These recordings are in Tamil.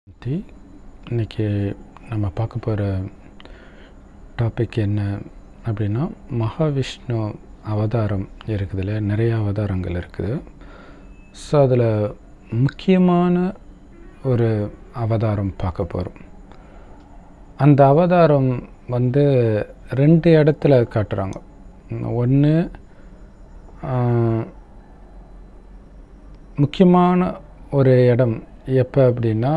இன்றைக்கி நம்ம பார்க்க போகிற டாபிக் என்ன அப்படின்னா, மகாவிஷ்ணு அவதாரம் இருக்குது இல்லையா, நிறைய அவதாரங்கள் இருக்குது. ஸோ அதில் முக்கியமான ஒரு அவதாரம் பார்க்க போகிறோம். அந்த அவதாரம் வந்து 2 இடத்துல காட்டுறாங்க. ஒன்று முக்கியமான ஒரு இடம் எப்போ அப்படின்னா,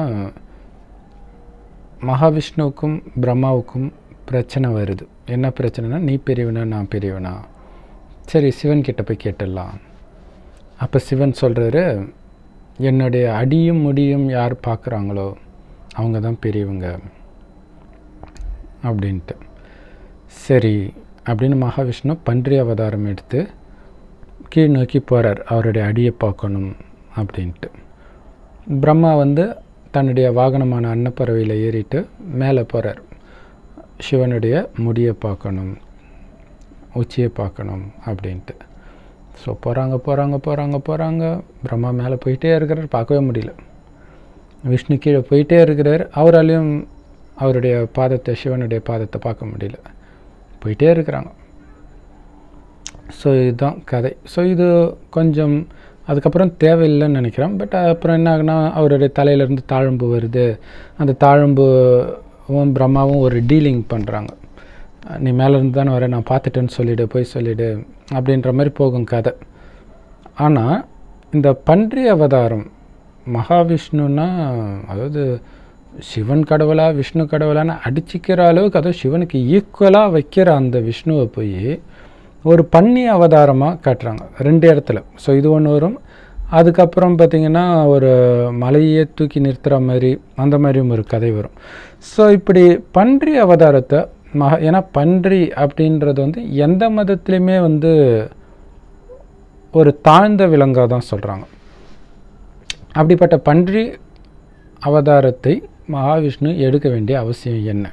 மகாவிஷ்ணுவுக்கும் பிரம்மாவுக்கும் பிரச்சனை வருது. என்ன பிரச்சனைனா, நீ பெரியவனா நான் பெரியவனா, சரி சிவன் கிட்ட போய் கேட்டுடலாம். அப்போ சிவன் சொல்கிறாரு, என்னுடைய அடியும் முடியும் யார் பார்க்குறாங்களோ அவங்க தான் பெரியவங்க அப்படின்ட்டு. சரி அப்படின்னு மகாவிஷ்ணு பன்றி அவதாரம் எடுத்து கீழ் நோக்கி போகிறார், அவருடைய அடியை பார்க்கணும் அப்படின்ட்டு. பிரம்மா வந்து தன்னுடைய வாகனமான அன்னப்பறவையில் ஏறிட்டு மேலே போகிறார், சிவனுடைய முடியை பார்க்கணும், உச்சியை பார்க்கணும் அப்படின்ட்டு. ஸோ போகிறாங்க. பிரம்மா மேலே போயிட்டே இருக்கிறார், பார்க்கவே முடியல. விஷ்ணு கீழே போயிட்டே இருக்கிறார், அவராலையும் அவருடைய பாதத்தை, சிவனுடைய பாதத்தை பார்க்க முடியல. போயிட்டே இருக்கிறாங்க. ஸோ இதுதான் கதை. ஸோ இது கொஞ்சம் அதுக்கப்புறம் தேவையில்லைன்னு நினைக்கிறேன். பட் அப்புறம் என்ன ஆகுனா, அவருடைய தலையிலேருந்து தாழம்பு வருது. அந்த தாழம்புவும் பிரம்மாவும் ஒரு டீலிங் பண்ணுறாங்க. நீ மேலேருந்து தானே வர, நான் பார்த்துட்டேன்னு சொல்லிவிடு, போய் சொல்லிவிடு அப்படின்ற மாதிரி போகும் கதை. ஆனால் இந்த பன்றி அவதாரம் மகாவிஷ்ணுன்னா, அதாவது சிவன் கடவுளா விஷ்ணு கடவுளான்னு அடிச்சிக்கிற அளவுக்கு, அதாவது சிவனுக்கு ஈக்குவலாக வைக்கிற அந்த விஷ்ணுவை போய் ஒரு பன்னி அவதாரமாக காட்டுறாங்க 2 இடத்துல. ஸோ இது ஒன்று வரும். அதுக்கப்புறம் பார்த்திங்கன்னா ஒரு மலையே தூக்கி நிறுத்துகிற மாதிரி, அந்த மாதிரியும் ஒரு கதை வரும். ஸோ இப்படி பன்றி அவதாரத்தை ஏன்னா பன்றி அப்படின்றது வந்து எந்த மதத்துலேயுமே வந்து ஒரு தாழ்ந்த விலங்காக தான் சொல்கிறாங்க. அப்படிப்பட்ட பன்றி அவதாரத்தை மகாவிஷ்ணு எடுக்க வேண்டிய அவசியம் என்ன,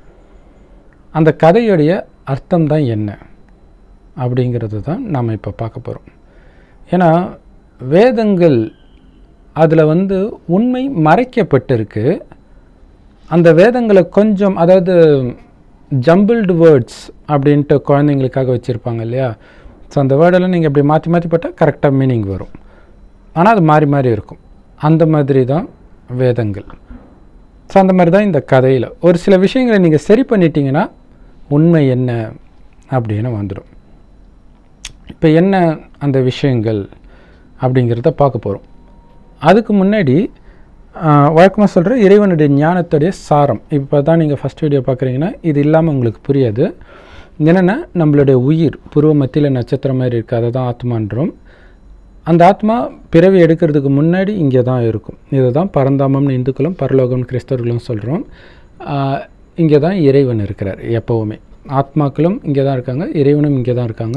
அந்த கதையுடைய அர்த்தம் தான் என்ன அப்படிங்கிறது தான் நாம் இப்போ பார்க்க போகிறோம். ஏன்னா வேதங்கள் அதில் வந்து உண்மை மறைக்கப்பட்டிருக்கு. அந்த வேதங்களை கொஞ்சம், அதாவது ஜம்பிள்டு வேர்ட்ஸ் அப்படின்ட்டு குழந்தைங்களுக்காக வச்சுருப்பாங்க இல்லையா. ஸோ அந்த வேர்டெல்லாம் நீங்கள் அப்படி மாற்றி மாற்றி போட்டால் கரெக்டாக மீனிங் வரும். ஆனால் அது மாறி மாறி இருக்கும். அந்த மாதிரி தான் வேதங்கள். ஸோ அந்த மாதிரி தான் இந்த கதையில் ஒரு சில விஷயங்களை நீங்கள் சரி பண்ணிட்டீங்கன்னா உண்மை என்ன அப்படின்னு வந்துடும். இப்போ என்ன அந்த விஷயங்கள் அப்படிங்கிறத பார்க்க போகிறோம். அதுக்கு முன்னாடி வழக்கமாக சொல்கிற இறைவனுடைய ஞானத்துடைய சாரம். இப்போ தான் நீங்கள் ஃபஸ்ட் வீடியோ பார்க்குறீங்கன்னா இது இல்லாமல் உங்களுக்கு புரியாது. என்னென்னா, நம்மளுடைய உயிர் புருவ மத்தியில் நட்சத்திரம் மாதிரி இருக்குது, அதை தான் ஆத்மான்றோம். அந்த ஆத்மா பிறவி எடுக்கிறதுக்கு முன்னாடி இங்கே தான் இருக்கும். இதை தான் பரந்தாமம்னு இந்துக்களும் பரலோகம்னு கிறிஸ்தவர்களும் சொல்கிறோம். இங்கே தான் இறைவன் இருக்கிறார் எப்போவுமே. ஆத்மாக்களும் இங்கே தான் இருக்காங்க, இறைவனும் இங்கே தான் இருக்காங்க.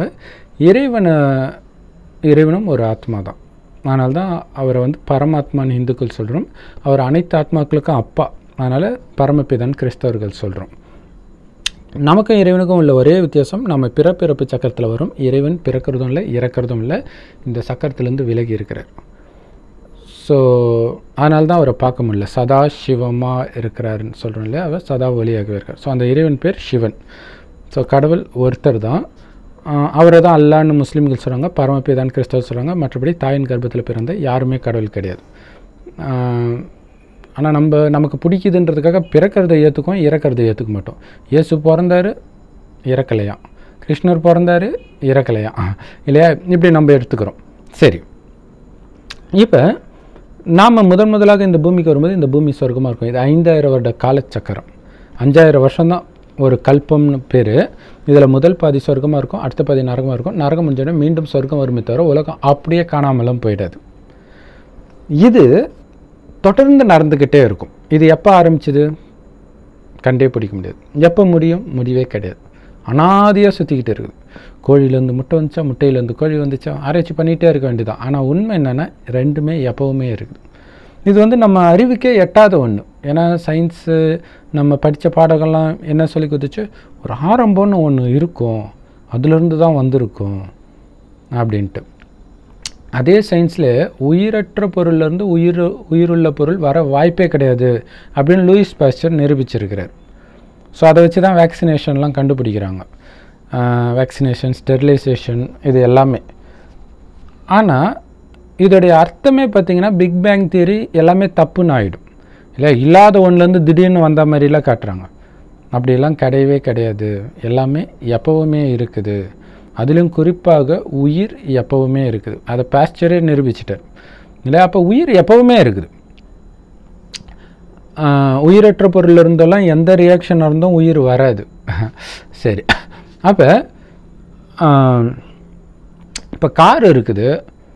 இறைவனும் ஒரு ஆத்மா தான். அதனால தான் அவரை வந்து பரமாத்மான்னு இந்துக்கள் சொல்கிறோம். அவர் அனைத்து ஆத்மாக்களுக்கும் அப்பா, அதனால் பரமபிதான் கிறிஸ்தவர்கள் சொல்கிறோம். நமக்கும் இறைவனுக்கும் உள்ள ஒரே வித்தியாசம், நம்ம பிறப்பு சக்கரத்தில் வரும். இறைவன் பிறக்கிறதும் இல்லை இறக்கிறதும் இல்லை, இந்த சக்கரத்துலேருந்து விலகி இருக்கிறார். ஸோ அதனால தான் அவரை பார்க்க முடியல. சதா சிவமாக இருக்கிறாருன்னு சொல்கிறோம் இல்லையா, அவர் சதா ஒளியாகவே இருக்கார். ஸோ அந்த இறைவன் பேர் சிவன். ஸோ கடவுள் ஒருத்தர் தான். அவரை தான் அல்லான்னு முஸ்லீம்கள் சொல்கிறாங்க, பரமபிதான் கிறிஸ்தவர் சொல்கிறாங்க. மற்றபடி தாயின் கர்ப்பத்தில் பிறந்த யாருமே கடவுள் கிடையாது. ஆனால் நமக்கு பிடிக்குதுன்றதுக்காக பிறக்கிறத ஏற்றுக்குவோம், இறக்கிறத ஏற்றுக்க மாட்டோம். இயேசு பிறந்தார், இறக்கலையாம். கிருஷ்ணர் பிறந்தார், இறக்கலையாம் இல்லையா, இப்படி நம்ம எடுத்துக்கிறோம். சரி, இப்போ நாம் முதலாக இந்த பூமிக்கு வரும்போது இந்த பூமி சொர்க்கமாக இருக்கும். இது 5000 வருட காலச்சக்கரம். 5000 வருஷம்தான் ஒரு கல்பம்னு பேர். இதில் முதல் பாதி சொர்க்கமாக இருக்கும், அடுத்த பாதி நரகமாக இருக்கும். நரகம் முடிஞ்சோடனே மீண்டும் சொர்க்கம் வருமே தவிர உலகம் அப்படியே காணாமலும் போயிடாது. இது தொடர்ந்து நடந்துக்கிட்டே இருக்கும். இது எப்போ ஆரம்பிச்சுது கண்டே பிடிக்க முடியாது. எப்போ முடியும், முடிவே கிடையாது. அனாதியாக சுற்றிக்கிட்டு இருக்குது. கோழியிலேருந்து முட்டை வந்துச்சா, முட்டையிலேருந்து கோழி வந்துச்சா, ஆராய்ச்சி பண்ணிகிட்டே இருக்க வேண்டியதான். ஆனால் உண்மை என்னென்னா, ரெண்டுமே எப்போவுமே இருக்குது. இது வந்து நம்ம அறிவுக்கே எட்டாத ஒன்று. ஏன்னா சயின்ஸு நம்ம படித்த பாடங்கள்லாம் என்ன சொல்லி கொடுத்துச்சு, ஒரு ஆரம்பம்னு ஒன்று இருக்கும், அதுலேருந்து தான் வந்திருக்கும் அப்படின்ட்டு. அதே சயின்ஸில் உயிரற்ற பொருள்லேருந்து உயிருள்ள பொருள் வர வாய்ப்பே கிடையாது அப்படின்னு லூயிஸ் பாஸ்டர் நிரூபிச்சிருக்கிறார். ஸோ அதை வச்சு தான் வேக்சினேஷன்லாம் கண்டுபிடிக்கிறாங்க. வேக்சினேஷன், ஸ்டெரிலைசேஷன், இது எல்லாமே. ஆனால் இதோடைய அர்த்தமே பார்த்திங்கன்னா பிக் பேங் தியரி எல்லாமே தப்புன்னு ஆகிடும் இல்லை. இல்லாத ஒன்றுலேருந்து திடீர்னு வந்த மாதிரிலாம் காட்டுறாங்க. அப்படியெல்லாம் கிடையவே கிடையாது. எல்லாமே எப்போவுமே இருக்குது. அதிலும் குறிப்பாக உயிர் எப்போவுமே இருக்குது. அதை பாஸ்டரே நிரூபிச்சிட்டார் இல்லை. அப்போ உயிர் எப்போவுமே இருக்குது. உயிரற்ற பொருள் இருந்தெல்லாம் எந்த ரியாக்ஷனாக இருந்தும் உயிர் வராது. சரி, அப்போ இப்போ கார் இருக்குது.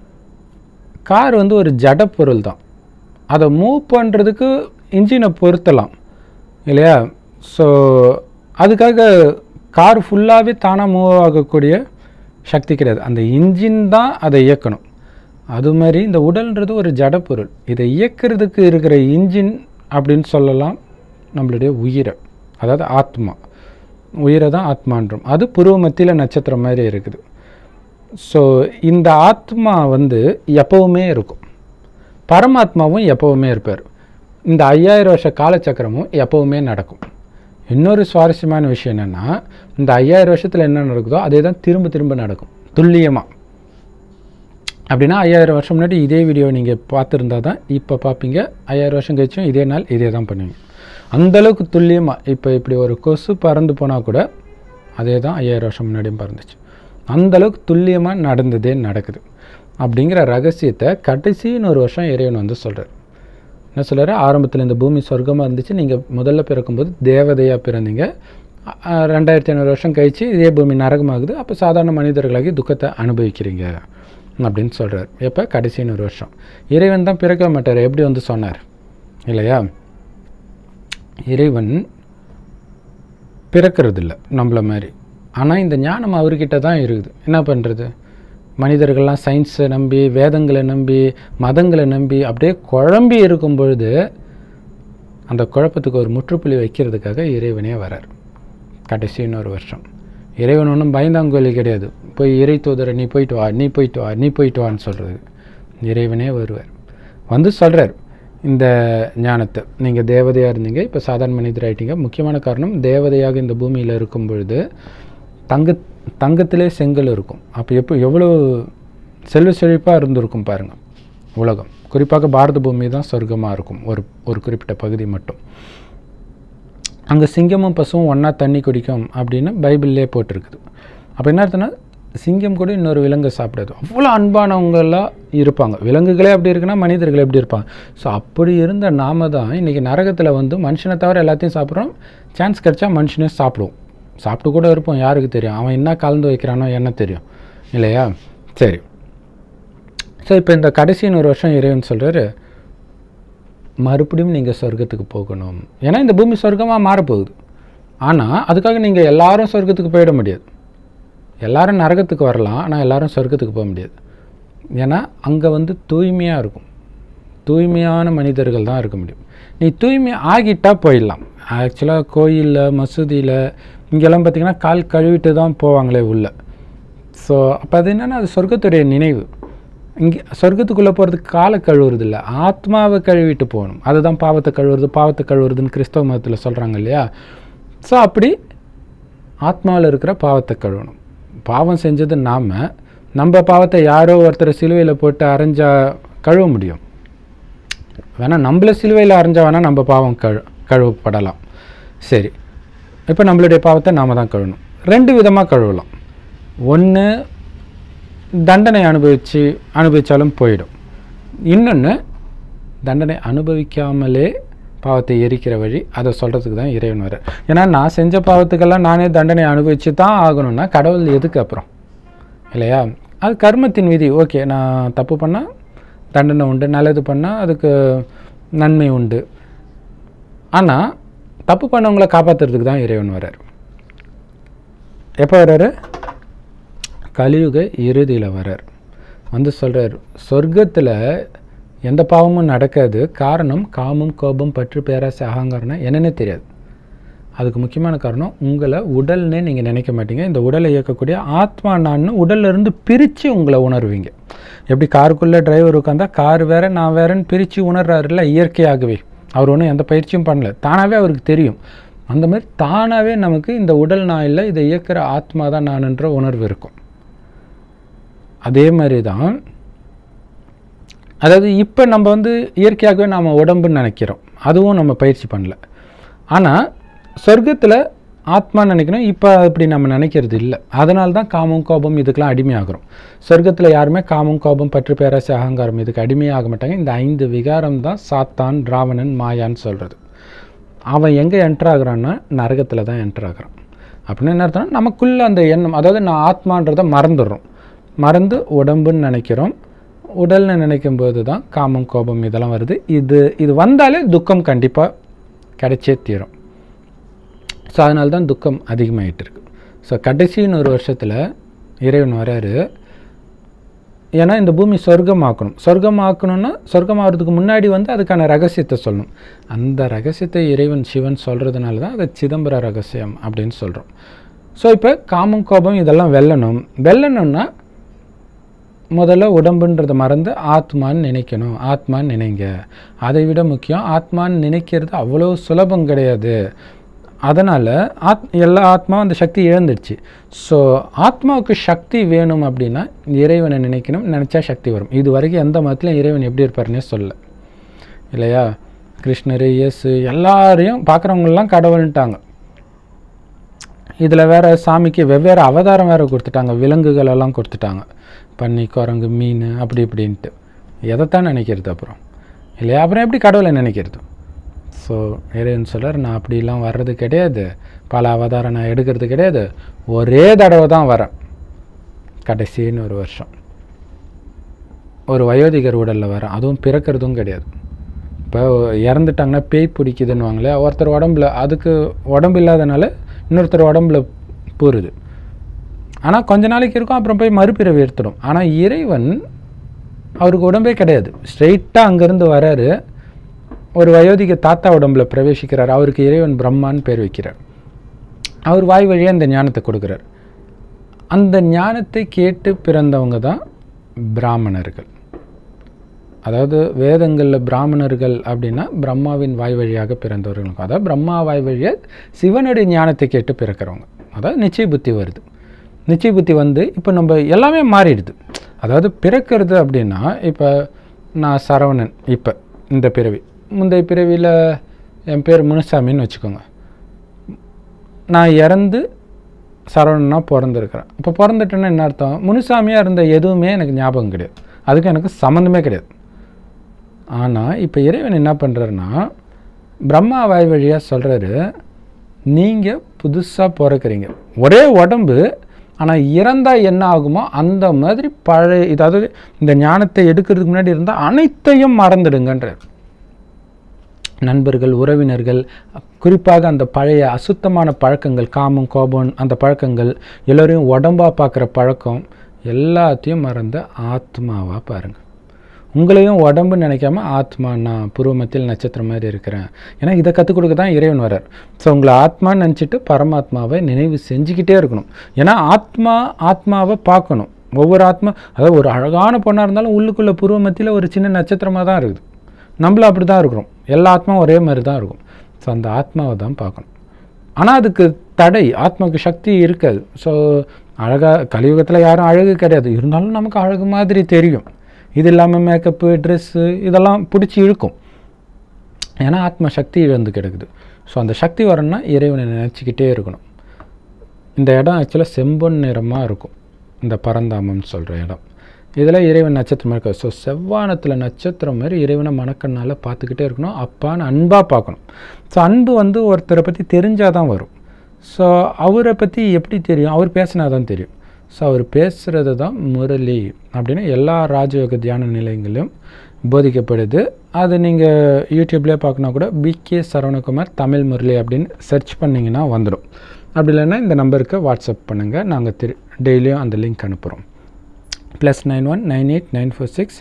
கார் வந்து ஒரு ஜட பொருள் தான். அதை மூவ் பண்ணுறதுக்கு இன்ஜினை பொருத்தலாம் இல்லையா. ஸோ அதுக்காக கார் ஃபுல்லாகவே தானாக மூவ் ஆகக்கூடிய சக்தி கிடையாது. அந்த இன்ஜின் தான் அதை இயக்கணும். அது மாதிரி இந்த உடல்ன்றது ஒரு ஜட பொருள். இதை இயக்கிறதுக்கு இருக்கிற இன்ஜின் அப்படின்னு சொல்லலாம் நம்மளுடைய உயிரை, அதாவது ஆத்மா. உயிரை தான் ஆத்மான்றோம். அது புருவ மத்தியில் நட்சத்திரம் மாதிரி இருக்குது. ஸோ இந்த ஆத்மா வந்து எப்போவுமே இருக்கும். பரமாத்மாவும் எப்போவுமே இருப்பார். இந்த 5000 வருஷ காலச்சக்கரமும் எப்போவுமே நடக்கும். இன்னொரு சுவாரஸ்யமான விஷயம் என்னென்னா, இந்த 5000 வருஷத்தில் என்ன நடக்குதோ அதே தான் திரும்ப திரும்ப நடக்கும் துல்லியமாக. அப்படின்னா 5000 வருஷம் முன்னாடி இதே வீடியோ நீங்கள் பார்த்துருந்தா தான் இப்போ பார்ப்பீங்க. 5000 வருஷம் கழிச்சும் இதே நாள் இதே தான் பண்ணுவீங்க. அந்தளவுக்கு துல்லியமாக. இப்போ இப்படி ஒரு கொசு பறந்து போனால் கூட அதே தான் 5000 வருஷம் முன்னாடியும் பறந்துச்சு. அந்தளவுக்கு துல்லியமாக நடந்ததே நடக்குது. அப்படிங்கிற ரகசியத்தை கடைசின்னு ஒரு வருஷம் இறைவன் வந்து சொல்கிறார். என்ன சொல்கிறார்? ஆரம்பத்தில் இந்த பூமி சொர்க்கமாக இருந்துச்சு. நீங்கள் முதல்ல பிறக்கும்போது தேவதையாக பிறந்தீங்க. 2500 வருஷம் கழித்து இதே பூமி நரகமாகுது. அப்போ சாதாரண மனிதர்களாகி துக்கத்தை அனுபவிக்கிறீங்க அப்படின்னு சொல்கிறார். எப்போ? கடைசின்னு ஒரு வருஷம். இறைவன் தான் பிறக்க மாட்டார். எப்படி வந்து சொன்னார் இல்லையா? இறைவன் பிறக்கிறதில்ல நம்மள மாதிரி. ஆனால் இந்த ஞானம் அவர்கிட்ட தான் இருக்குது. என்ன பண்ணுறது? மனிதர்கள்லாம் சயின்ஸை நம்பி, வேதங்களை நம்பி, மதங்களை நம்பி அப்படியே குழம்பி இருக்கும் பொழுது அந்த குழப்பத்துக்கு ஒரு முற்றுப்புள்ளி வைக்கிறதுக்காக இறைவனே வரார் கடைசின்னு ஒரு வருஷம். இறைவன் ஒன்றும் பயந்தாங்கோலி கிடையாது. போய் இறை தூதரை நீ போயிட்டு வா, நீ போயிட்டு வா, நீ போயிட்டு வான்னு சொல்கிறது. இறைவனே வருவார். வந்து சொல்கிறார் இந்த ஞானத்தை. நீங்கள் தேவதையாக இருந்தீங்க, இப்போ சாதாரண மனிதர் ஆகிட்டீங்க. முக்கியமான காரணம், தேவதையாக இந்த பூமியில் இருக்கும் பொழுது தங்கத்திலே செங்கல் இருக்கும். அப்போ எவ்வளோ செல்வ செழிப்பாக இருந்திருக்கும் பாருங்கள் உலகம். குறிப்பாக பாரத பூமி தான் சொர்க்கமாக இருக்கும். ஒரு குறிப்பிட்ட பகுதி மட்டும். அங்கே சிங்கமும் பசுவும் ஒன்றா தண்ணி குடிக்கும் அப்படின்னு பைபிள்லே போட்டிருக்குது. அப்போ என்ன அர்த்தம்னா, சிங்கம் கூட இன்னொரு விலங்கை சாப்பிடாது. அவ்வளோ அன்பானவங்களாம் இருப்பாங்க. விலங்குகளே அப்படி இருக்குன்னா மனிதர்கள் எப்படி இருப்பாங்க? ஸோ அப்படி இருந்த நாம தான் இன்றைக்கி நரகத்தில் வந்து மனுஷனை தவிர எல்லாத்தையும் சாப்பிட்றோம். சான்ஸ் கிடச்சா மனுஷனே சாப்பிடுவோம். சாப்பிட்டு கூட இருப்போம். யாருக்கு தெரியும் அவன் என்ன கலந்து வைக்கிறானோ என்ன தெரியும் இல்லையா? சரி. ஸோ இப்போ இந்த கடைசின்னு ஒரு வருஷம் இறைவன் சொல்கிறாரு, மறுபடியும் நீங்கள் சொர்க்கத்துக்கு போகணும். ஏன்னா இந்த பூமி சொர்க்கமாக மாறப்போகுது. ஆனால் அதுக்காக நீங்கள் எல்லாரும் சொர்க்கத்துக்கு போயிட முடியாது. எல்லாரும் நரகத்துக்கு வரலாம், ஆனால் எல்லாரும் சொர்க்கத்துக்கு போக முடியாது. ஏன்னா அங்கே வந்து தூய்மையாக இருக்கும். தூய்மையான மனிதர்கள் தான் இருக்க முடியும். நீ தூய்மை ஆகிட்டால் போயிடலாம். ஆக்சுவலாக கோயிலில், மசூதியில் இங்கெல்லாம் பார்த்திங்கன்னா கால் கழுவிட்டு தான் போவாங்களே உள்ளே. ஸோ அப்போ அது என்னென்னா, அது சொர்க்கத்துடைய நினைவு. இங்கே சொர்க்கத்துக்குள்ளே போகிறதுக்கு காலை கழுவுறது இல்லை, ஆத்மாவை கழுவிட்டு போகணும். அதுதான் பாவத்தை கழுவுறதுன்னு கிறிஸ்தவ மதத்தில் சொல்கிறாங்க இல்லையா? ஸோ அப்படி ஆத்மாவில் இருக்கிற பாவத்தை கழுவணும். பாவம் செஞ்சது நம்ம பாவத்தை யாரோ ஒருத்தர் சிலுவையில் போட்டு அரைஞ்சா கழுவ முடியும். வேணால் நம்மளை சிலுவையில் அரைஞ்சா வேணால் நம்ம பாவம் கழுவப்படலாம். சரி, இப்போ நம்மளுடைய பாவத்தை நாம் தான் கழுவணும். 2 விதமாக கழுவலாம். ஒன்று, தண்டனை அனுபவித்தாலும் போயிடும். இன்னொன்று, தண்டனை அனுபவிக்காமலே பாவத்தை எரிக்கிற வழி. அதை சொல்கிறதுக்கு தான் இறைவன் வர. ஏன்னா நான் செஞ்ச பாவத்துக்கெல்லாம் நானே தண்டனை அனுபவித்து தான் ஆகணும்னா கடவுள் எதுக்கு அப்புறம் இல்லையா? அது கர்மத்தின் விதி. ஓகே, நான் தப்பு பண்ணால் தண்டனை உண்டு, நல்லது பண்ணால் அதுக்கு நன்மை உண்டு. ஆனால் தப்பு பண்ணவங்களை காப்பாற்றுறதுக்கு தான் இறைவன் வர்றார். எப்போ வர்றாரு? கலியுக இறுதியில் வர்றார். வந்து சொல்கிறார், சொர்க்கத்தில் எந்த பாவமும் நடக்காது. காரணம், காமம், கோபம், பற்று, பேராசை, அகங்காரம்னா என்னென்னே தெரியாது. அதுக்கு முக்கியமான காரணம் உங்களை உடல்னே நீங்கள் நினைக்க மாட்டீங்க. இந்த உடலை இயக்கக்கூடிய ஆத்மா நான்னு உடல்லேருந்து பிரித்து உங்களை உணர்வீங்க. எப்படி காருக்குள்ளே டிரைவர் உட்காந்தா கார் வேறு நான் வேறுன்னு பிரித்து உணர்றாருல இயற்கையாகவே. அவர் ஒன்றும் எந்த பயிற்சியும் பண்ணல, தானாகவே அவருக்கு தெரியும். அந்த மாதிரி தானாகவே நமக்கு இந்த உடல் நான் இல்லை, இதை இயக்கிற ஆத்மா தான் நான்ன்ற உணர்வு இருக்கும். அதே மாதிரி தான், அதாவது இப்போ நம்ம வந்து இயற்கையாகவே நாம் உடம்புன்னு நினைக்கிறோம், அதுவும் நம்ம பயிற்சி பண்ணல. ஆனால் சொர்க்கத்தில் ஆத்மான்னு நினைக்கணும், இப்போ அப்படி நம்ம நினைக்கிறது இல்லை. அதனால தான் காமம் கோபம் இதுக்கெலாம் அடிமையாகிறோம். சொர்க்கத்தில் யாருமே காமம் கோபம் பற்று பேராசை அகங்காரம் இதுக்கு அடிமையாக மாட்டாங்க. இந்த 5 விகாரம் தான் சாத்தான் ராவணன் மாயான்னு சொல்கிறது. அவன் எங்கே என்ட்ராகிறான்னா நரகத்தில் தான் என்ட்ராகிறான். அப்படின்னு என்ன அர்த்தம், நமக்குள்ளே அந்த எண்ணம், அதாவது நான் ஆத்மான்றதை மறந்துடுறோம், மறந்து உடம்புன்னு நினைக்கிறோம். உடல்னு நினைக்கும்போது தான் காமம் கோபம் இதெல்லாம் வருது. இது வந்தாலே துக்கம் கண்டிப்பாக கிடைச்சே தீரும். ஸோ அதனால தான் துக்கம் அதிகமாகிட்டு இருக்கு. ஸோ கடைசின்னு ஒரு வருஷத்தில் இறைவன் வராரு. ஏன்னா இந்த பூமி சொர்க்கமாக்கணும்னா சொர்க்கமாகிறதுக்கு முன்னாடி வந்து அதுக்கான ரகசியத்தை சொல்லணும். அந்த ரகசியத்தை இறைவன் சிவன் சொல்கிறதுனால தான் அதை சிதம்பர ரகசியம் அப்படின்னு சொல்கிறோம். ஸோ இப்போ காமம் கோபம் இதெல்லாம் வெல்லணும்னா முதல்ல உடம்புன்றதை மறந்து ஆத்மான்னு நினைக்கணும். ஆத்மான்னு நினைங்க. அதை விட முக்கியம், ஆத்மான்னு நினைக்கிறது அவ்வளோ சுலபம் கிடையாது. அதனால் எல்லா ஆத்மாவும் அந்த சக்தி இழந்துடுச்சு. ஸோ ஆத்மாவுக்கு சக்தி வேணும் அப்படின்னா இறைவனை நினைக்கணும், நினச்சா சக்தி வரும். இது வரைக்கும் எந்த மதத்திலும் இறைவன் எப்படி இருப்பாருன்னே சொல்ல இல்லையா. கிருஷ்ணர், இயேசு எல்லாரையும் பார்க்குறவங்களாம் கடவுள்ன்ட்டாங்க. இதில் வேறு சாமிக்கு வெவ்வேறு அவதாரம் வேறு கொடுத்துட்டாங்க, விலங்குகளெல்லாம் கொடுத்துட்டாங்க, பன்னி, குரங்கு, மீன் அப்படி இப்படின்ட்டு. எதைத்தான் நினைக்கிறது அப்புறம் இல்லையா? அப்புறம் எப்படி கடவுளை நினைக்கிறது? ஸோ இறைவன் சொல்கிறார், நான் அப்படிலாம் வர்றது கிடையாது, பல அவதாரம் நான் எடுக்கிறது கிடையாது, ஒரே தடவை தான் வரேன். கடைசின்னு ஒரு வருஷம் ஒரு வயோதிகர் உடலில் வரேன், அதுவும் பிறக்கிறதும் கிடையாது. இப்போ இறந்துட்டாங்கன்னா பேய் பிடிக்குதுன்னுவாங்களே, ஒருத்தர் உடம்புல அதுக்கு உடம்பு இல்லாதனால இன்னொருத்தர் உடம்புல போகுது. ஆனால் கொஞ்ச நாளைக்கு இருக்கும், அப்புறம் போய் மறுபிறவி எடுத்துடும். ஆனால் இறைவன் அவருக்கு உடம்பே கிடையாது, ஸ்ட்ரெயிட்டாக அங்கேருந்து வராரு, ஒரு வயோதிக தாத்தா உடம்புல பிரவேசிக்கிறார். அவருக்கு இறைவன் பிரம்மான்னு பேர் வைக்கிறார். அவர் வாய் வழியாக அந்த ஞானத்தை கொடுக்குறார். அந்த ஞானத்தை கேட்டு பிறந்தவங்க தான் பிராமணர்கள். அதாவது வேதங்களில் பிராமணர்கள் அப்படின்னா பிரம்மாவின் வாய் வழியாக பிறந்தவர்களுக்கும், அதாவது பிரம்மா வாய் வழியாக சிவனுடைய ஞானத்தை கேட்டு பிறக்கிறவங்க. அதாவது நிச்சய புத்தி வருது. நிச்சய புத்தி வந்து இப்போ நம்ம எல்லாமே மாறிடுது. அதாவது பிறக்கிறது அப்படின்னா, இப்போ நான் சரவணன், இப்போ இந்த பிறவி, முந்தைய பிறவியில் என் பேர் முனுசாமின்னு வச்சுக்கோங்க. நான் இறந்து சரவணனாக பிறந்திருக்கிறேன். இப்போ பிறந்துட்டேன்னா என்ன அர்த்தம், முனுசாமியாக இருந்த எதுவுமே எனக்கு ஞாபகம் கிடையாது, அதுக்கு எனக்கு சம்மந்தமே கிடையாது. ஆனால் இப்போ இறைவன் என்ன பண்ணுறாருன்னா, பிரம்மா வாய் வழியாக சொல்கிறாரு, நீங்கள் புதுசாக பிறக்கிறீங்க, ஒரே உடம்பு, ஆனால் இறந்தால் என்ன ஆகுமோ அந்த மாதிரி பழைய, இதாவது இந்த ஞானத்தை எடுக்கிறதுக்கு முன்னாடி இருந்தால் அனைத்தையும் மறந்துடுங்கன்றார். நண்பர்கள், உறவினர்கள், குறிப்பாக அந்த பழைய அசுத்தமான பழக்கங்கள், காமம், கோபம், அந்த பழக்கங்கள், எல்லோரையும் உடம்பாக பார்க்குற பழக்கம் எல்லாத்தையும் மறந்து ஆத்மாவாக பாருங்கள். உங்களையும் உடம்பு நினைக்காம ஆத்மா, நான் பூர்வமத்தில் நட்சத்திரம் மாதிரி இருக்கிறேன். ஏன்னா இதை கற்றுக் கொடுக்க தான் இறைவன் வரார். ஸோ உங்களை ஆத்மான்னு நினச்சிட்டு பரமாத்மாவை நினைவு செஞ்சுக்கிட்டே இருக்கணும். ஏன்னா ஆத்மாவை பார்க்கணும். ஒவ்வொரு ஆத்மா, அதாவது ஒரு அழகான பொண்ணாக இருந்தாலும் உள்ளுக்குள்ளே பூர்வமத்தியில் ஒரு சின்ன நட்சத்திரமாக தான் இருக்குது. நம்மளும் அப்படி தான் இருக்கிறோம், எல்லா ஆத்மாவும் ஒரே மாதிரி தான் இருக்கும். ஸோ அந்த ஆத்மாவை தான் பார்க்கணும். ஆனால் அதுக்கு தடை, ஆத்மாவுக்கு சக்தி இருக்காது. ஸோ அழகாக கலியுகத்தில் யாரும் அழகு கிடையாது, இருந்தாலும் நமக்கு அழகு மாதிரி தெரியும். இது இல்லாமல் மேக்கப்பு, ட்ரெஸ்ஸு இதெல்லாம் பிடிச்சி இழுக்கும். ஏன்னா ஆத்மா சக்தி இழந்து கிடக்குது. ஸோ அந்த சக்தி வரணும்னா இறைவனை நினச்சிக்கிட்டே இருக்கணும். இந்த இடம் ஆக்சுவலாக செம்பொன் நிறமாக இருக்கும், இந்த பரந்தாமம்னு சொல்கிற இடம். இதில் இறைவன் நட்சத்திரமாக இருக்காது. ஸோ செவ்வானத்தில் நட்சத்திரம் மாதிரி இறைவனை மனக்கண்ணால் பார்த்துக்கிட்டே இருக்கணும், அப்பான்னு அன்பாக பார்க்கணும். ஸோ அன்பு வந்து ஒருத்தரை பற்றி தெரிஞ்சால் தான் வரும். ஸோ அவரை பற்றி எப்படி தெரியும், அவர் பேசினா தான் தெரியும். ஸோ அவர் பேசுகிறது தான் முரளி அப்படின்னு எல்லா ராஜயோக தியான நிலையங்களிலும் போதிக்கப்படுது. அது நீங்கள் யூடியூப்லேயே பார்க்கணும் கூட, B.K.Saravana Kumar தமிழ் முரளி அப்படின்னு சர்ச் பண்ணிங்கன்னா வந்துடும். அப்படி இல்லைன்னா இந்த நம்பருக்கு வாட்ஸ்அப் பண்ணுங்கள், நாங்கள் டெய்லியும் அந்த லிங்க் அனுப்புகிறோம். +91 98 946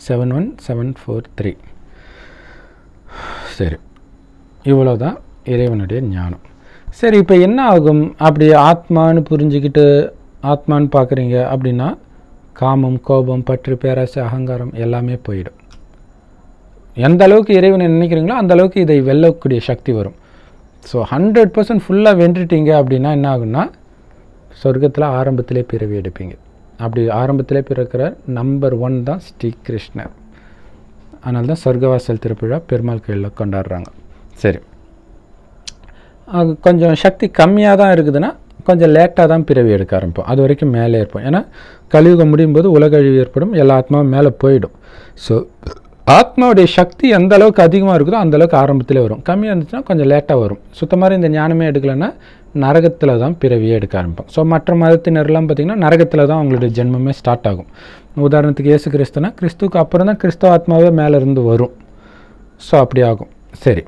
71743. சரி, இவ்வளோ தான் இறைவனுடைய ஞானம். சரி, இப்போ என்ன ஆகும்? அப்படி ஆத்மான்னு புரிஞ்சுக்கிட்டு ஆத்மான்னு பார்க்குறீங்க அப்படின்னா காமம், கோபம், பற்று, பேராசை, அகங்காரம் எல்லாமே போயிடும். எந்த அளவுக்கு இறைவனை நினைக்கிறீங்களோ அந்த அளவுக்கு இதை வெல்லக்கூடிய சக்தி வரும். ஸோ 100% ஃபுல்லாக வென்றுட்டீங்க அப்படின்னா என்ன ஆகுன்னா சொர்க்கத்தில் ஆரம்பத்திலே பிறவி எடுப்பீங்க. அப்படி ஆரம்பத்திலே பிறக்கிற நம்பர் 1 தான் ஸ்ரீகிருஷ்ணர். அதனால தான் சொர்க்கவாசல் திருப்பிழா பெருமாள் கோயிலில் கொண்டாடுறாங்க. சரி, கொஞ்சம் சக்தி கம்மியாக தான் இருக்குதுன்னா கொஞ்சம் லேட்டாக தான் பிறவி எடுக்க ஆரம்பிப்போம். அது வரைக்கும் மேலே இருப்போம். ஏன்னா கலியுகம் முடியும் போது உலக அழிவு ஏற்படும், எல்லா ஆத்மாவும் மேலே போயிடும். ஸோ ஆத்மாவுடைய சக்தி எந்த அளவுக்கு அதிகமாக இருக்குதோ அந்த அளவுக்கு ஆரம்பத்திலே வரும். கம்மியாக இருந்துச்சுன்னா கொஞ்சம் லேட்டாக வரும். சுத்தமாக இந்த ஞானமே எடுக்கலைன்னா நரகத்தில் தான் பிறவியே எடுக்க ஆரம்பிப்போம். ஸோ மற்ற மதத்தினர்லாம் பார்த்திங்கன்னா நரகத்தில் தான் அவங்களுடைய ஜென்மமே ஸ்டார்ட் ஆகும். உதாரணத்துக்கு இயேசு கிறிஸ்துனா கிறிஸ்துக்கு அப்புறம் தான் கிறிஸ்தவ ஆத்மாவே மேலே இருந்து வரும். ஸோ அப்படி ஆகும். சரி,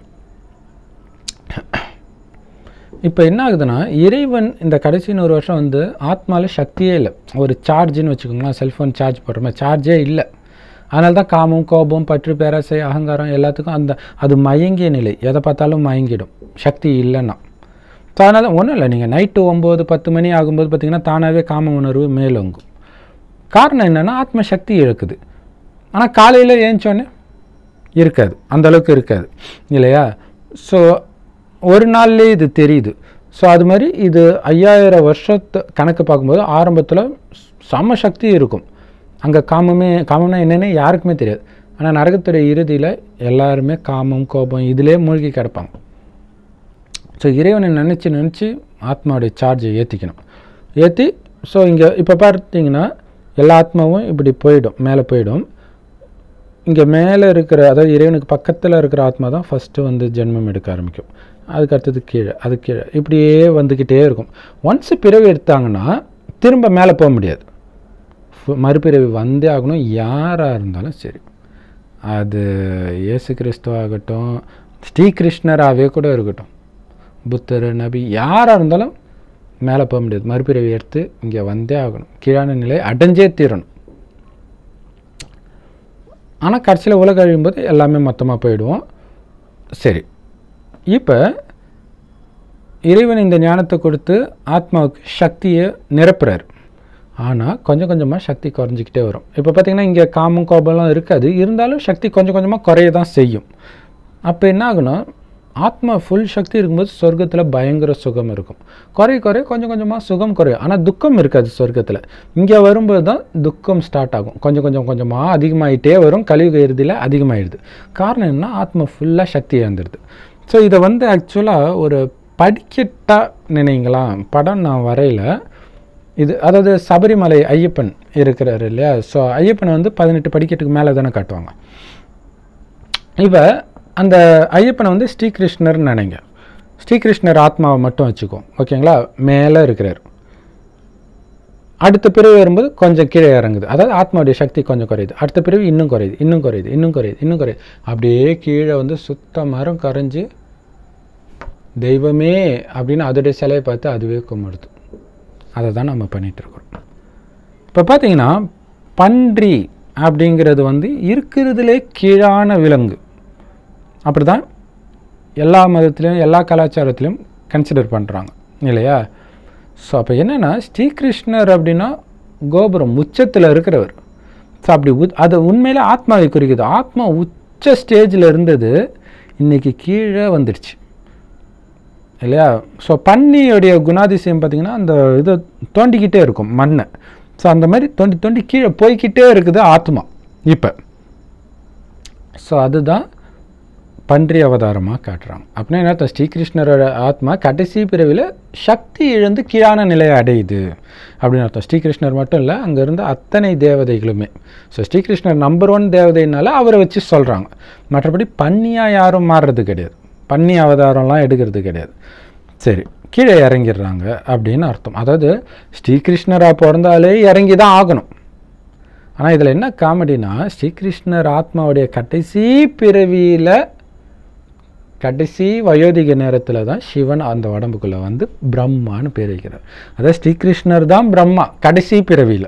இப்போ என்ன ஆகுதுன்னா இறைவன் இந்த கடைசி 100 வருஷம் வந்து ஆத்மாவில் சக்தியே இல்லை. ஒரு சார்ஜின்னு வச்சுக்கோங்களேன், செல்ஃபோன் சார்ஜ் போடுற மாதிரி சார்ஜே இல்லை. அதனால தான் காமம், கோபம், பற்று, பேராசை, அகங்காரம் எல்லாத்துக்கும் அது மயங்கிய நிலை. எதை பார்த்தாலும் மயங்கிடும் சக்தி இல்லைன்னா. ஸோ அதனால் ஒன்றும் இல்லை, நீங்கள் நைட்டு 9, 10 மணி ஆகும்போது பார்த்திங்கன்னா தானாகவே காம உணர்வு மேலோங்கும். காரணம் என்னென்னா ஆத்ம சக்தி இழக்குது. ஆனால் காலையில் ஏஞ்சோன்னே இருக்காது, அந்தளவுக்கு இருக்காது இல்லையா? ஸோ ஒரு நாள்லேயே இது தெரியுது. ஸோ அது மாதிரி இது 5000 வருஷத்தை கணக்கு பார்க்கும்போது ஆரம்பத்தில் சம சக்தி இருக்கும். அங்கே காமம்னா என்னென்னு யாருக்குமே தெரியாது. ஆனால் நரகத்துடைய இறுதியில் எல்லாருமே காமம், கோபம் இதிலே மூழ்கி கிடப்பாங்க. ஸோ இறைவனை நினச்சி ஆத்மாவுடைய சார்ஜை ஏற்றிக்கணும். ஏற்றி ஸோ இங்கே இப்போ பார்த்தீங்கன்னா எல்லா ஆத்மாவும் இப்படி போயிடும், மேலே போயிடும். இங்கே மேலே இருக்கிற அதாவது இறைவனுக்கு பக்கத்தில் இருக்கிற ஆத்மா தான் ஃபஸ்ட்டு வந்து ஜென்மம் எடுக்க ஆரம்பிக்கும். அதுக்கு அடுத்தது கீழே, அது கீழே இப்படியே வந்துக்கிட்டே இருக்கும். ஒன்ஸு பிறவி எடுத்தாங்கன்னா திரும்ப மேலே போக முடியாது. மறுபிறவி வந்தே ஆகணும், யாராக இருந்தாலும் சரி. அது இயேசு கிறிஸ்துவாகட்டும், ஸ்ரீகிருஷ்ணராகவே கூட இருக்கட்டும், புத்தர், நபி யாராக இருந்தாலும் மேலே போக முடியாது. மறுபிறவி எடுத்து இங்கே வந்தே ஆகணும், கீழான நிலை அடைஞ்சே தீரணும். ஆனால் கடைசியில் உலக அழியும்போது எல்லாமே மொத்தமாக போயிடுவோம். சரி, இப்போ இறைவன் இந்த ஞானத்தை கொடுத்து ஆத்மாவுக்கு சக்தியை நிரப்புறார். ஆனால் கொஞ்சம் கொஞ்சமாக சக்தி குறைஞ்சிக்கிட்டே வரும். இப்போ பார்த்திங்கன்னா இங்கே காமம், கோபம்லாம் இருக்காது, இருந்தாலும் சக்தி கொஞ்சம் கொஞ்சமாக குறைய தான் செய்யும். அப்போ என்ன ஆகுனா ஆத்மா ஃபுல் சக்தி இருக்கும்போது சொர்க்கத்தில் பயங்கர சுகம் இருக்கும். குறைய கொஞ்சம் கொஞ்சமாக சுகம் குறையும். ஆனால் துக்கம் இருக்காது சொர்க்கத்தில். இங்கே வரும்போது தான் துக்கம் ஸ்டார்ட் ஆகும். கொஞ்சமாக அதிகமாகிட்டே வரும். கலியுக இறுதியில் அதிகமாகிடுது. காரணம் என்ன? ஆத்மா ஃபுல்லாக சக்தி இழந்துடுது. ஸோ இதை வந்து ஆக்சுவலாக ஒரு படிக்கட்டாக நினைங்களா, படம் நான் வரையில் இது அதாவது சபரிமலை ஐயப்பன் இருக்கிறாரு இல்லையா? ஸோ ஐயப்பனை வந்து 18 படிக்கட்டுக்கு மேலே தானே காட்டுவாங்க. இப்போ அந்த ஐயப்பனை வந்து ஸ்ரீகிருஷ்ணர்னு நினைங்க. ஸ்ரீகிருஷ்ணர் ஆத்மாவை மட்டும் வச்சுக்கோம், ஓகேங்களா? மேலே இருக்கிறார். அடுத்த பிறவி வரும்போது கொஞ்சம் கீழே இறங்குது, அதாவது ஆத்மாவுடைய சக்தி கொஞ்சம் குறையுது. அடுத்த பிறவி இன்னும் குறையுது. அப்படியே கீழே வந்து சுத்த மரம் கரைஞ்சி தெய்வமே அப்படின்னு அதோடைய சிலையை பார்த்து அதுவே கும்பிடுது. அதை தான் நம்ம பண்ணிகிட்ருக்கோம். இப்போ பார்த்தீங்கன்னா பன்றி அப்படிங்கிறது வந்து இருக்கிறதுலே கீழான விலங்கு. அப்படி தான் எல்லா மதத்துலேயும் எல்லா கலாச்சாரத்துலேயும் கன்சிடர் பண்ணுறாங்க இல்லையா? ஸோ அப்போ என்னென்னா ஸ்ரீகிருஷ்ணர் அப்படின்னா கோபுரம் உச்சத்தில் இருக்கிறவர். ஸோ அப்படி அது உண்மையிலே ஆத்மாவை குறிக்குது. ஆத்மா உச்ச ஸ்டேஜில் இருந்தது, இன்றைக்கி கீழே வந்துடுச்சு இல்லையா? ஸோ பன்னியோடைய குணாதிசயம் பார்த்திங்கன்னா அந்த இதை தோண்டிக்கிட்டே இருக்கும் மண்ணை. ஸோ அந்த மாதிரி தோண்டி கீழே போய்கிட்டே இருக்குது ஆத்மா இப்போ. ஸோ அதுதான் பன்றி அவதாரமாக காட்டுறாங்க. அப்படின்னா என்ன? ஸ்ரீகிருஷ்ணரோட ஆத்மா கடைசி பிறவியில் சக்தி இழந்து கீழான நிலையை அடையுது அப்படின்னு அர்த்தம். ஸ்ரீகிருஷ்ணர் மட்டும் இல்லை, அங்கே இருந்த அத்தனை தேவதைகளுமே. ஸோ ஸ்ரீகிருஷ்ணர் நம்பர் 1 தேவதைனால அவரை வச்சு சொல்கிறாங்க. மற்றபடி பன்னியாக யாரும் மாறுறது கிடையாது, பன்னி அவதாரம்லாம் எடுக்கிறது கிடையாது. சரி, கீழே இறங்கிடுறாங்க அப்படின்னு அர்த்தம். அதாவது ஸ்ரீகிருஷ்ணராக பிறந்தாலே இறங்கி தான் ஆகணும். ஆனால் இதில் என்ன காமெடினா, ஸ்ரீகிருஷ்ணர் ஆத்மாவுடைய கடைசி பிறவியில் கடைசி வயோதிக நேரத்தில் தான் சிவன் அந்த உடம்புக்குள்ளே வந்து பிரம்மான்னு பேர் வைக்கிறார். அதாவது ஸ்ரீகிருஷ்ணர் தான் பிரம்மா கடைசி பிறவியில்.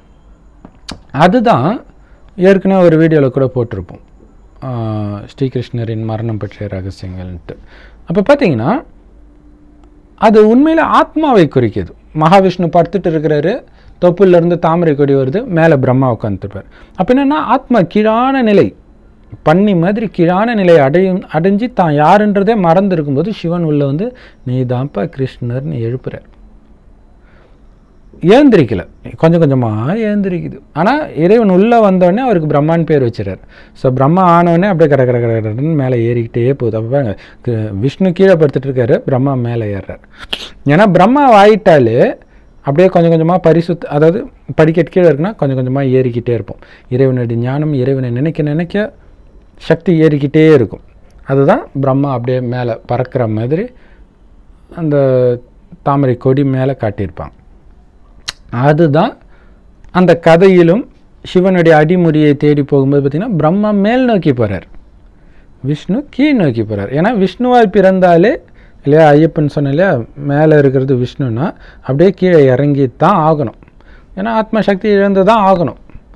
அதுதான் ஏற்கனவே ஒரு வீடியோவில் கூட போட்டிருப்போம், ஸ்ரீகிருஷ்ணரின் மரணம் பற்றிய ரகசியங்கள்ன்ட்டு. அப்போ பார்த்தீங்கன்னா அது உண்மையில் ஆத்மாவை குறிக்குது. மகாவிஷ்ணு படுத்துட்டு இருக்கிறாரு, தொப்புலேருந்து தாமரை கொடி வருது, மேலே பிரம்மா உட்காந்துருப்பார். அப்போ என்னென்னா ஆத்மா கீழான நிலை, பண்ணி மாதிரி கீழான நிலை அடைஞ்சு தான் யாருன்றதே மறந்து இருக்கும்போது சிவன் உள்ள வந்து நீ தான்ப்பா கிருஷ்ணர்னு எழுப்புறார். ஏந்திரிக்கல, கொஞ்சம் கொஞ்சமாக ஏந்திரிக்குது. ஆனால் இறைவன் உள்ளே வந்தோடனே அவருக்கு பிரம்மான்னு பேர் வச்சுறார். ஸோ பிரம்மா ஆனோடனே அப்படியே கடன்னு மேலே ஏறிக்கிட்டே போகுது. அப்போ பாருங்க, விஷ்ணு கீழே படுத்துட்டு இருக்காரு, பிரம்மா மேலே ஏறுறார். ஏன்னா பிரம்மா ஆயிட்டாலே அப்படியே கொஞ்சம் கொஞ்சமாக அதாவது படிக்கட்டு கீழே இருக்குன்னா கொஞ்சம் கொஞ்சமாக ஏறிக்கிட்டே இருப்போம். இறைவனுடைய ஞானம், இறைவனை நினைக்க நினைக்க சக்தி ஏறிக்கிட்டே இருக்கும். அதுதான் பிரம்மா அப்படியே மேலே பறக்கிற மாதிரி அந்த தாமரை கொடி மேலே காட்டியிருப்பாங்க. அதுதான் அந்த கதையிலும் சிவனுடைய அடிமுடியை தேடி போகும்போது பார்த்திங்கன்னா பிரம்மா மேல் நோக்கி போகிறார், விஷ்ணு கீழ் நோக்கி போகிறார். ஏன்னா விஷ்ணுவாய் பிறந்தாலே இல்லையா, ஐயப்பன் சொன்ன இல்லையா, மேலே இருக்கிறது விஷ்ணுன்னா அப்படியே கீழே இறங்கி தான் ஆகணும். ஏன்னா ஆத்மா சக்தி இழந்து தான் ஆகணும்.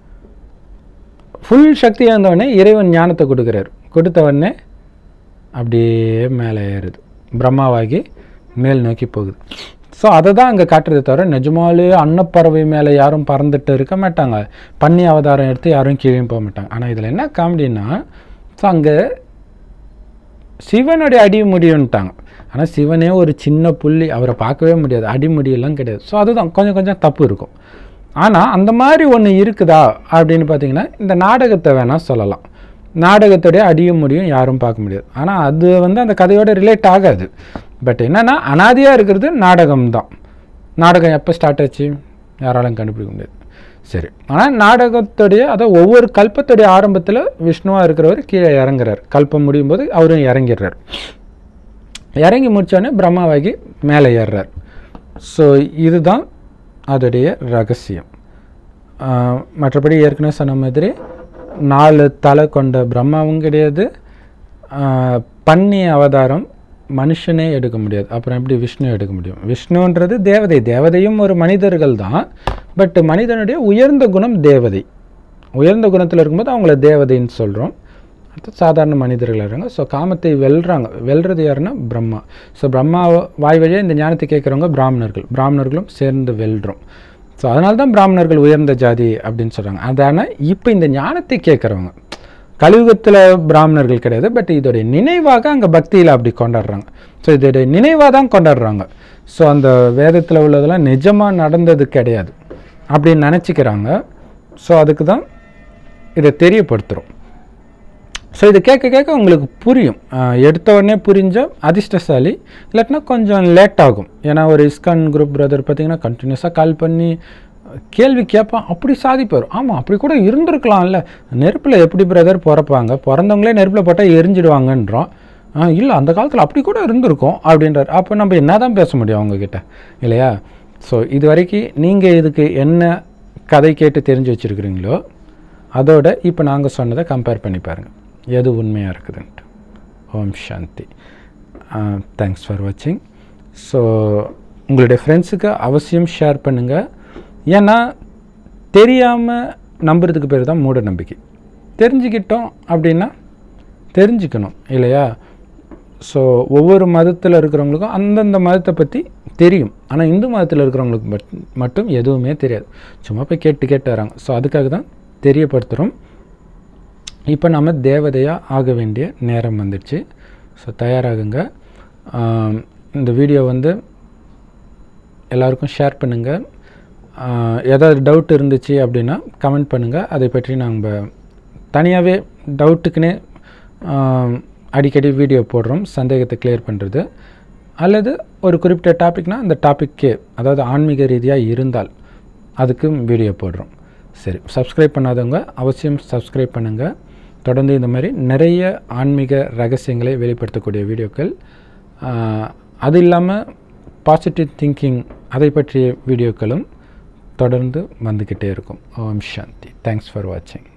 ஃபுல் சக்தி இழந்தவொடனே இறைவன் ஞானத்தை கொடுக்குறாரு. கொடுத்தவொடனே அப்படியே மேலே ஏறுது, பிரம்மாவாகி மேல் நோக்கி போகுது. ஸோ அதை தான் அங்கே காட்டுறதை தவிர நிஜமாலே அன்னப்பறவை மேலே யாரும் பறந்துட்டு இருக்க மாட்டாங்க, பன்னி அவதாரம் எடுத்து யாரும் கீழே போக மாட்டாங்க. ஆனால் இதில் என்ன காமெடின்னா, ஸோ அங்கே சிவனுடைய அடிமுடின்ட்டாங்க. ஆனால் சிவனே ஒரு சின்ன புள்ளி, அவரை பார்க்கவே முடியாது, அடிமுடியெல்லாம் கிடையாது. ஸோ அதுதான் கொஞ்சம் கொஞ்சம் தப்பு இருக்கும். ஆனால் அந்த மாதிரி ஒன்று இருக்குதா அப்படின்னு பார்த்தீங்கன்னா இந்த நாடகத்தை வேணால் சொல்லலாம். நாடகத்துடைய அடியும் முடியும் யாரும் பார்க்க முடியாது. ஆனால் அது வந்து அந்த கதையோட ரிலேட் ஆகாது. பட் என்னென்னா அனாதியாக இருக்கிறது நாடகம்தான். நாடகம் எப்போ ஸ்டார்ட் ஆச்சு யாராலும் கண்டுபிடிக்க முடியாது. சரி, ஆனால் நாடகத்துடைய அதாவது ஒவ்வொரு கல்பத்துடைய ஆரம்பத்தில் விஷ்ணுவாக இருக்கிறவர் கீழே இறங்குறார். கல்பம் முடியும் போது அவரும் இறங்கிடுறார். இறங்கி முடித்தோடனே பிரம்மாவாகி மேலே ஏறுறார். ஸோ இதுதான் அதோடைய ரகசியம். மற்றபடி ஏற்கனவே சொன்ன மாதிரி 4 தலை கொண்ட பிரம்மாவும் கிடையாது, பன்னி அவதாரம் மனுஷனே எடுக்க முடியாது. அப்புறம் எப்படி விஷ்ணு எடுக்க முடியும்? விஷ்ணுன்றது தேவதை, தேவதையும் ஒரு மனிதர்கள் தான். பட் மனிதனுடைய உயர்ந்த குணம் தேவதை. உயர்ந்த குணத்தில் இருக்கும்போது அவங்கள தேவதைன்னு சொல்கிறோம். அடுத்து சாதாரண மனிதர்கள் இருக்காங்க. ஸோ காமத்தை வெல்றது யாருன்னா பிரம்மா. ஸோ பிரம்மா வாய் வழியாக இந்த ஞானத்தை கேட்குறவங்க பிராமணர்களும் சேர்ந்து வெல்றோம். ஸோ அதனால தான் பிராமணர்கள் உயர்ந்த ஜாதி அப்படின்னு சொல்கிறாங்க. அதனால் இப்போ இந்த ஞானத்தை கேட்குறவங்க கலியுகத்தில் பிராமணர்கள் கிடையாது. பட் இதோடைய நினைவாக அங்கே பக்தியில் அப்படி கொண்டாடுறாங்க. ஸோ இதோடைய நினைவாக தான் கொண்டாடுறாங்க. ஸோ அந்த வேதத்தில் உள்ளதெல்லாம் நிஜமாக நடந்தது கிடையாது அப்படின்னு நினச்சிக்கிறாங்க. ஸோ அதுக்கு தான் இதை தெரியப்படுத்துகிறோம். ஸோ இது கேட்க கேட்க உங்களுக்கு புரியும். எடுத்த உடனே புரிஞ்சால் அதிர்ஷ்டசாலி, இல்லாட்டினா கொஞ்சம் லேட் ஆகும். ஏன்னா ஒரு இஸ்கான் குரூப் பிரதர் பார்த்திங்கன்னா கண்டினியூஸாக கால் பண்ணி கேள்வி கேட்பான், அப்படி சாதிப்பார். ஆமாம், அப்படி கூட இருந்திருக்கலாம்ல, நெருப்பில் எப்படி பிரதர் பிறப்பாங்க, பிறந்தவங்களே நெருப்பில் போட்டால் எரிஞ்சிடுவாங்கன்றோம். இல்லை அந்த காலத்தில் அப்படி கூட இருந்திருக்கும் அப்படின்றார். அப்போ நம்ம என்ன தான் பேச முடியும் அவங்கக்கிட்ட, இல்லையா? ஸோ இது வரைக்கும் நீங்கள் இதுக்கு என்ன கதை கேட்டு தெரிஞ்சு வச்சுருக்கிறீங்களோ அதோட இப்போ நாங்கள் சொன்னதை கம்பேர் பண்ணி பாருங்கள், எது உண்மையாக இருக்குதுன்ட்டு. ஓம் சாந்தி. தேங்க்ஸ் ஃபார் வாட்சிங். ஸோ உங்களுடைய ஃப்ரெண்ட்ஸுக்கு அவசியம் ஷேர் பண்ணுங்கள். ஏன்னா தெரியாமல் நம்புறதுக்கு பேர் தான் மூட நம்பிக்கை. தெரிஞ்சுக்கிட்டோம் அப்படின்னா தெரிஞ்சுக்கணும், இல்லையா? ஸோ ஒவ்வொரு மதத்தில் இருக்கிறவங்களுக்கும் அந்தந்த மதத்தை பற்றி தெரியும். ஆனால் இந்து மதத்தில் இருக்கிறவங்களுக்கு மட்டும் எதுவுமே தெரியாது, சும்மா போய் கேட்டு வராங்க. ஸோ அதுக்காக தான் தெரியப்படுத்துகிறோம். இப்போ நம்ம தேவதையாக ஆக வேண்டிய நேரம் வந்துடுச்சு. ஸோ தயாராகுங்க. இந்த வீடியோ வந்து எல்லாருக்கும் ஷேர் பண்ணுங்கள். ஏதாவது டவுட் இருந்துச்சு அப்படின்னா கமெண்ட் பண்ணுங்கள். அதை பற்றி நாங்கள் தனியாகவே டவுட்டுக்குன்னே அடிக்கடி வீடியோ போடுறோம், சந்தேகத்தை கிளியர் பண்ணுறது. அல்லது ஒரு குறிப்பிட்ட டாபிக்னால் அந்த டாப்பிக்கே, அதாவது ஆன்மீக ரீதியாக இருந்தால் அதுக்கும் வீடியோ போடுறோம். சரி, சப்ஸ்கிரைப் பண்ணாதவங்க அவசியம் சப்ஸ்கிரைப் பண்ணுங்கள். தொடர்ந்து இந்த மாதிரி நிறைய ஆன்மீக ரகசியங்களை வெளிப்படுத்தக்கூடிய வீடியோக்கள், அது இல்லாமல் பாசிட்டிவ் திங்கிங் அதை பற்றிய வீடியோக்களும் தொடர்ந்து வந்துக்கிட்டே இருக்கும். ஓம் சாந்தி. தேங்க்ஸ் ஃபார் வாட்சிங்.